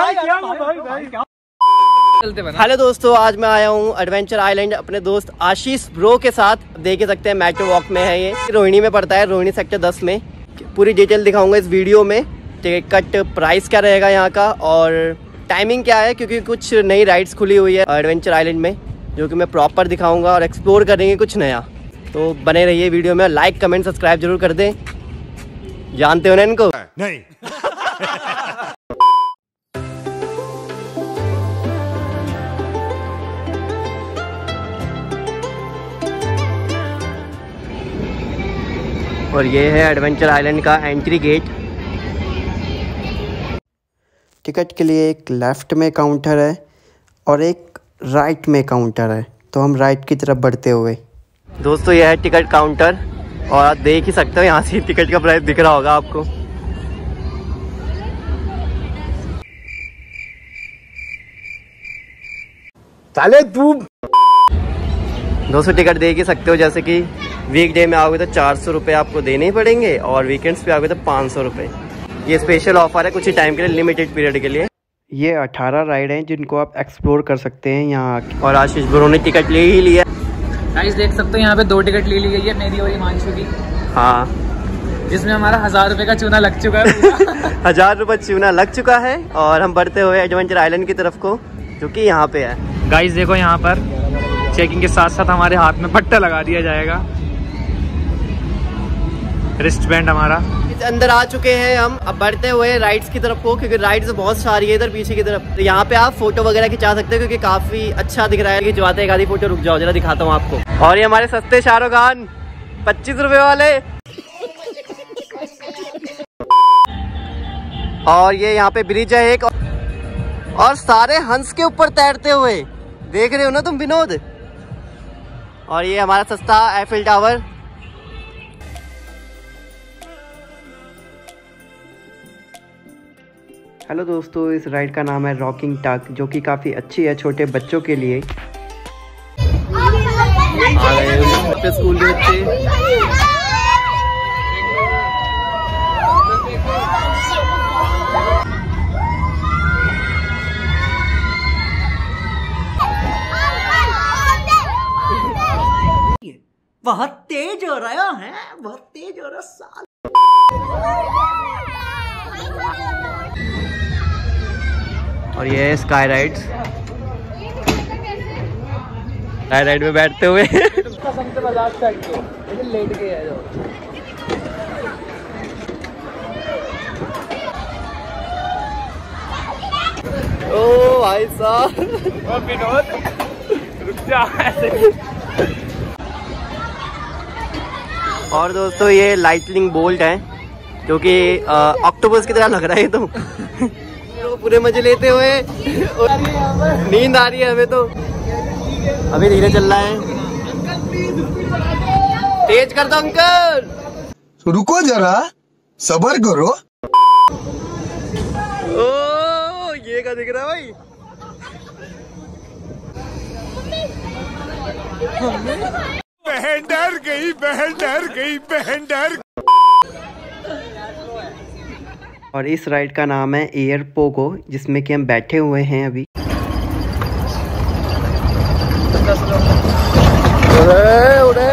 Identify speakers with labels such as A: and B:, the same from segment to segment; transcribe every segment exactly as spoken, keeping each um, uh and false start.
A: Hello दोस्तों, आज मैं आया हूँ एडवेंचर आइलैंड अपने दोस्त आशीष ब्रो के साथ। देख सकते हैं मेट्रो वॉक में है, ये रोहिणी में पड़ता है, रोहिणी सेक्टर दस में। पूरी डिटेल दिखाऊंगा इस वीडियो में। टिकट प्राइस क्या रहेगा यहाँ का और टाइमिंग क्या है, क्योंकि कुछ नई राइड्स खुली हुई है एडवेंचर आइलैंड में जो कि मैं प्रॉपर दिखाऊंगा और एक्सप्लोर करेंगे कुछ नया। तो बने रहिए वीडियो में, लाइक कमेंट सब्सक्राइब जरूर कर दें। जानते हो ना इनको? नहीं। और ये है एडवेंचर आइलैंड का एंट्री गेट। टिकट के लिए एक लेफ़्ट में काउंटर है और एक राइट में काउंटर है, तो हम राइट की तरफ बढ़ते हुए। दोस्तों यह है टिकट काउंटर और आप देख ही सकते हो, यहाँ से टिकट का प्राइस दिख रहा होगा आपको। चले तू दोस्तों टिकट देख ही सकते हो, जैसे कि वीकडे में आओगे तो चार सौ रुपये आपको देने ही पड़ेंगे और वीकेंड्स पे आओगे तो पाँच सौ रुपये। ये स्पेशल ऑफर है कुछ ही टाइम के लिए, लिमिटेड पीरियड के लिए। ये अठारह राइड हैं जिनको आप एक्सप्लोर कर सकते हैं यहाँ। और आशीष ब्रो ने टिकट ले ही लिया।
B: गाइस देख सकते हो यहाँ पे दो टिकट ले ली गई है, मेरी और हिमांशु की।
A: हाँ,
B: जिसमें हमारा हजार रुपये का चूना लग चुका है।
A: हजार रुपये चूना लग चुका है और हम बढ़ते हुए एडवेंचर आइलैंड की तरफ को, जो कि यहाँ पे है।
B: गाइस देखो यहाँ पर चेकिंग के साथ साथ हमारे हाथ में पट्टा लगा दिया जाएगा, रिस्ट बैंड हमारा।
A: अंदर आ चुके हैं हम, अब बढ़ते हुए राइड्स की तरफ को, क्योंकि राइड्स बहुत सारी है इधर पीछे की तरफ। तो यहाँ पे आप फोटो वगैरह खिंचा सकते हो, क्योंकि काफी अच्छा दिख रहा है। कि जो आते एक आधी फोटो, रुक जाओ जरा दिखाता हूँ आपको। और ये हमारे सस्ते शाहरुख खान पच्चीस रुपए वाले। और ये यहाँ पे ब्रिज है एक, और सारे हंस के ऊपर तैरते हुए देख रहे हो ना तुम विनोद। और ये हमारा सस्ता एफिल टावर। हेलो दोस्तों, इस राइड का नाम है रॉकिंग टक, जो कि काफ़ी अच्छी है छोटे बच्चों के लिए। स्कूल के बच्चे बहुत तेज हो रहा है, बहुत तेज हो रहा साल। और ये है स्काई राइड्स। स्काई राइड में बैठते हुए लेट के है। ओ भाई साहब, विनोद रुक जा ऐसे। और दोस्तों ये लाइटनिंग बोल्ट है, जो कि ऑक्टोपस की तरह लग रहा है। तो तो पूरे मजे लेते हुए नींद आ रही है हमें तो। अभी धीरे चल रहा है, तेज कर दो अंकल।
C: रुको जरा, सब्र करो।
A: ओ ये क्या दिख रहा है भाई?
C: बहन डर गई, बहन डर गई, बहन डर।
A: और इस राइड का नाम है एयर पोगो, जिसमें कि हम बैठे हुए हैं अभी। उड़े, उड़े।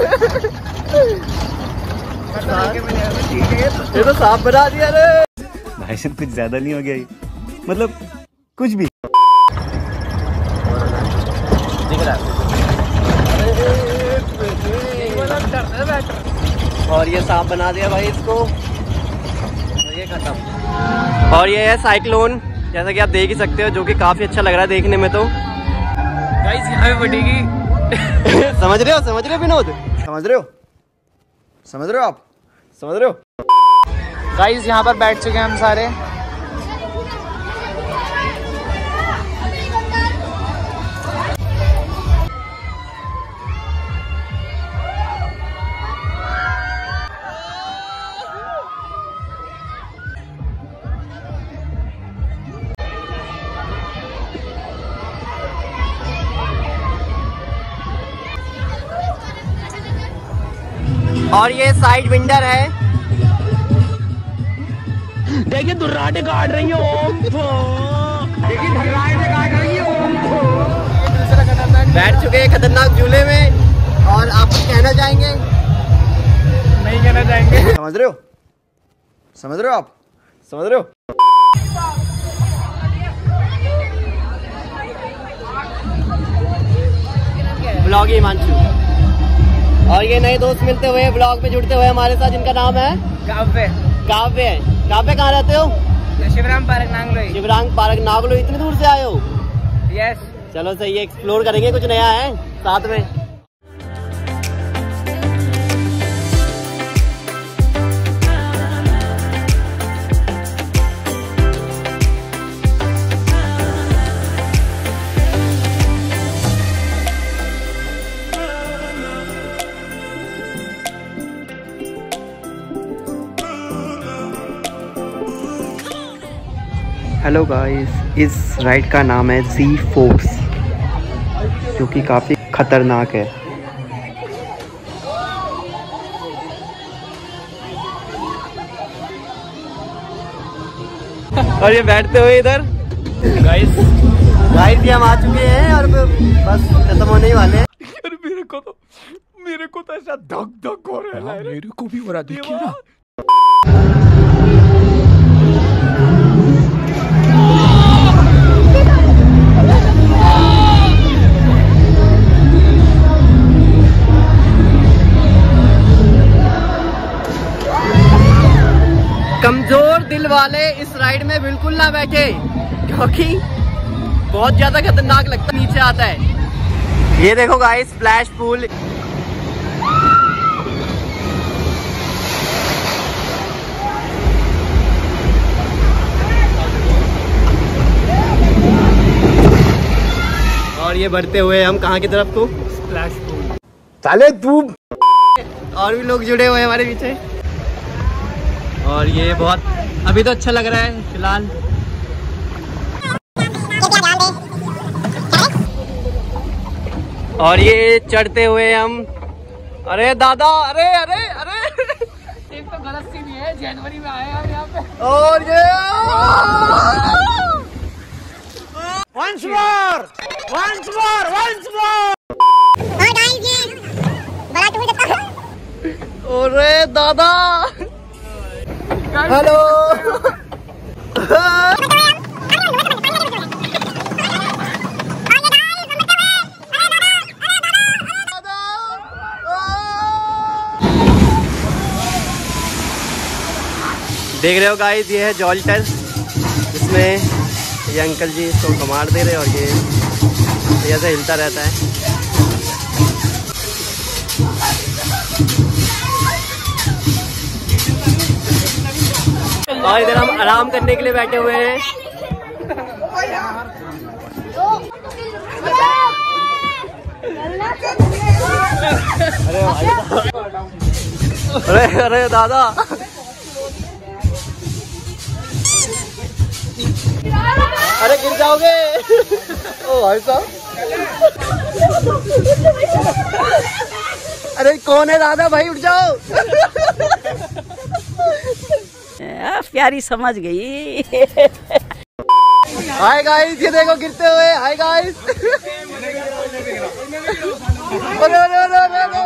A: ये तो सांप बना दिया रे
D: भाई साहब, कुछ ज्यादा नहीं हो गया ये? मतलब कुछ भी
A: दिख रहा है। और ये सांप बना दिया भाई इसको, और ये खत्म। और ये है साइक्लोन, जैसा कि आप देख ही सकते हो, जो कि काफी अच्छा लग रहा है देखने में। तो
B: गाइस यहाँ पे बढ़ेगी।
A: समझ रहे हो, समझ रहे हो विनोद?
C: समझ रहे हो, समझ रहे हो आप, समझ रहे हो?
B: गाइस यहाँ पर बैठ चुके हैं हम सारे।
A: और ये साइड विंडर है,
B: देखिए दुर्राटे काट रही है।
A: बैठ चुके हैं खतरनाक झूले में और आप कुछ कहना चाहेंगे?
B: नहीं कहना चाहेंगे।
A: समझ रहे हो समझ रहे हो आप समझ रहे हो? ब्लॉग हिमांशु और ये नए दोस्त मिलते हुए ब्लॉग में जुड़ते हुए हमारे साथ, जिनका नाम है
B: काव्य।
A: काव्य काव्य कहाँ रहते हो?
B: शिवराम पार्क नागलोई।
A: शिवराम पार्क नागलोई। इतनी दूर से आए हो?
B: यस।
A: चलो सही है, एक्सप्लोर करेंगे, कुछ नया है साथ में। हेलो गाइस, इस राइड का नाम है ज़ी फोर्स, जो कि काफ़ी खतरनाक है। और ये बैठते हुए इधर गाइस गाइस भी हम आ चुके हैं और बस खत्म होने ही वाले हैं।
C: यार मेरे को तो मेरे को तो ऐसा धक धक हो रहा है। मेरे को भी हो रहा, देखिए ना।
A: कमजोर दिल वाले इस राइड में बिल्कुल ना बैठे, क्योंकि बहुत ज्यादा खतरनाक लगता है, नीचे आता है। ये देखो गाइस, स्प्लैश पूल। और ये बढ़ते हुए हम कहाँ की तरफ को?
B: Splash pool.
C: साले तू।
A: और भी लोग जुड़े हुए हैं हमारे पीछे और ये बहुत अभी तो अच्छा लग रहा है फिलहाल। और ये चढ़ते हुए हम, अरे दादा, अरे अरे अरे
B: एक तो गलत सी भी है, जनवरी में आए हम यहाँ पे।
A: और ये
C: Once more, once more, once more.
A: अरे दादा, हेलो। देख रहे हो गाइस, ये है जॉल्टर, जिसमें ये अंकल जी इसको कमार दे रहे और ये ऐसे हिलता रहता है। और इधर हम आराम करने के लिए बैठे हुए हैं। अरे अरे दादा, अरे गिर जाओगे। ओ भाई साहब, अरे कौन है दादा भाई, उठ जाओ।
E: प्यारी समझ गई।
A: हाय गाइस, ये देखो गिरते हुए। Hi guys. अरे अरे अरे अरे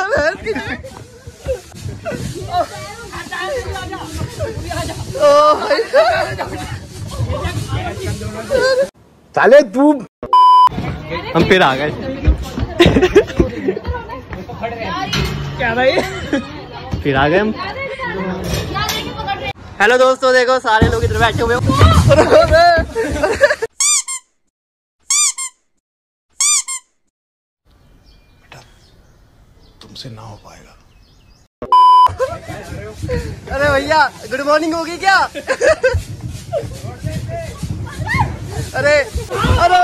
A: ओ भाई
C: साले तू।
A: हम फिर आ गए।
B: क्या भाई?
A: फिर आ गए हम। हेलो दोस्तों, देखो सारे लोग इधर बैठे हुए हो।
C: तुमसे ना हो पाएगा।
A: अरे भैया, गुड मॉर्निंग होगी क्या? अरे अरे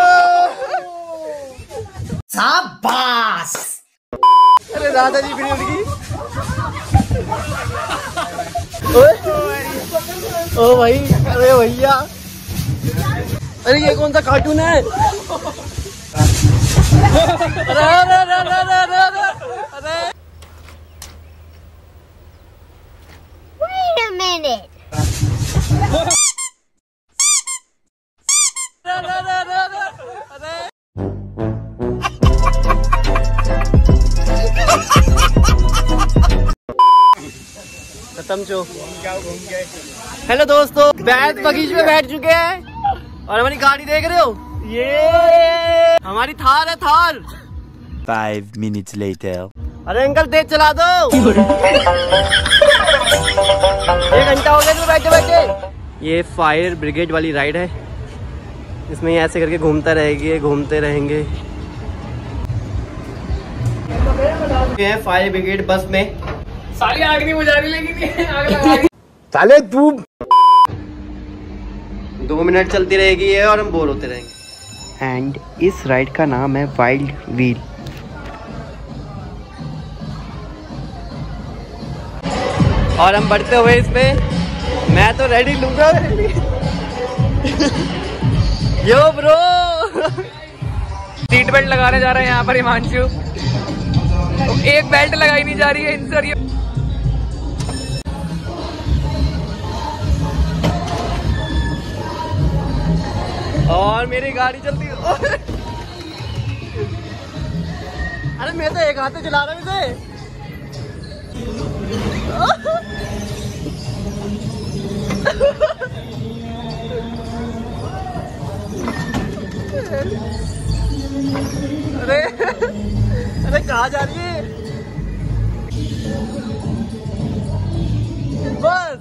A: शाबाश। अरे दादाजी फिर उठ गई। ओ भाई, अरे भैया, अरे ये कौन सा कार्टून है? अरे अरे अरे अरे अरे अरे
F: Wait a minute.
A: समझो। हेलो दोस्तों, बैठ बगीचे में बैठ चुके हैं और हमारी गाड़ी देख रहे हो, ये हमारी थार है, थार।
D: Five minutes later.
A: अरे अंकल तेज चला दो। एक घंटा हो गया तो बैठे बैठे। ये फायर ब्रिगेड वाली राइड है, इसमें ये ऐसे करके घूमता रहेगी, घूमते रहेंगे। ये फायर ब्रिगेड बस में
B: साली आग नहीं बुझा रही, लेकिन आग लगा रही।
C: साले तू
A: दो मिनट चलती रहेगी ये और हम बोर होते रहेंगे। एंड इस राइड का नाम है वाइल्ड व्हील। और हम बढ़ते हुए इसमें, मैं तो रेडी लूंगा। यो ब्रो,
B: सीट बेल्ट लगाने जा रहे हैं यहाँ पर हिमांशु। तो एक बेल्ट लगाई नहीं जा रही है इनसे। ये
A: और मेरी गाड़ी चलती है। अरे मैं तो एक हाथ से चला रहा हूँ इसे। अरे अरे कहाँ जा रही है बस।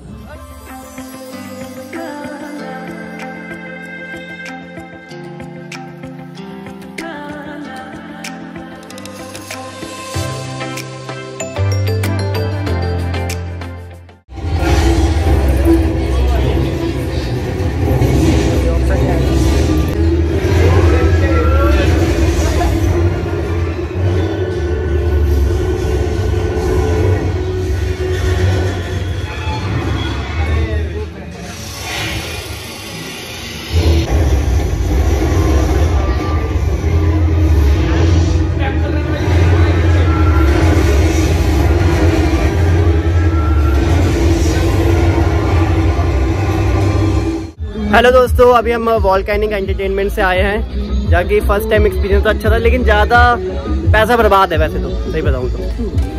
A: हेलो दोस्तों, अभी हम वॉल्केनिक एंटरटेनमेंट से आए हैं, जहाँ की फर्स्ट टाइम एक्सपीरियंस तो अच्छा था, लेकिन ज़्यादा पैसा बर्बाद है वैसे तो, सही बताऊँ तो।